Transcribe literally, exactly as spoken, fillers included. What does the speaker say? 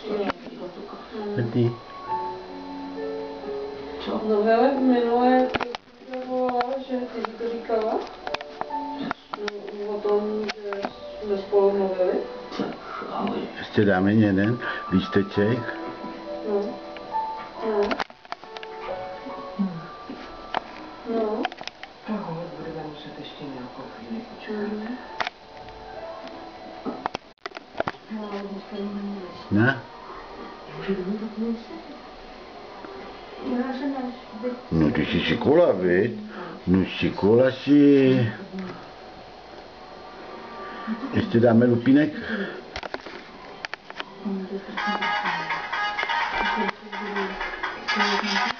Petý. No hele, minule jsem volala, že ty jsi to říkala. No, o tom, že jsme spolu mluvili. Ještě dáme jeden lísteček. No. No. No. Tohle budeme muset ještě nějakou chvíli počkat. Ne? No ty jsi šikola, viď? No šikola si. Ještě dáme lupínek? Thank you.